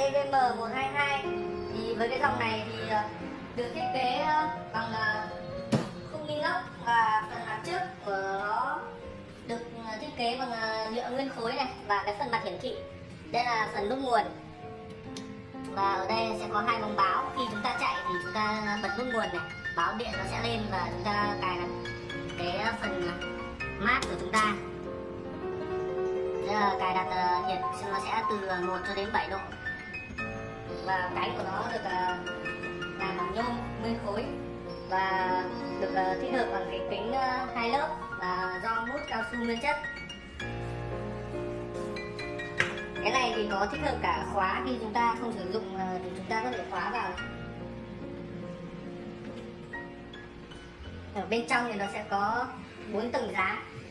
TVM122. Thì với cái dòng này thì được thiết kế bằng khung inox, và phần mặt trước của nó được thiết kế bằng nhựa nguyên khối này, và cái phần mặt hiển thị đây là phần nút nguồn. Và ở đây sẽ có hai bóng báo, khi chúng ta chạy thì chúng ta bật nút nguồn này, báo điện nó sẽ lên và chúng ta cài đặt cái phần mát của chúng ta. Đây là cài đặt nhiệt nó sẽ từ 1 cho đến 7 độ. Và cánh của nó được làm bằng nhôm nguyên khối và được tích hợp bằng cái kính 2 lớp và gioăng mút cao su nguyên chất. Cái này thì có tích hợp cả khóa, khi chúng ta không sử dụng thì chúng ta có thể khóa vào. Ở bên trong thì nó sẽ có 4 tầng giá.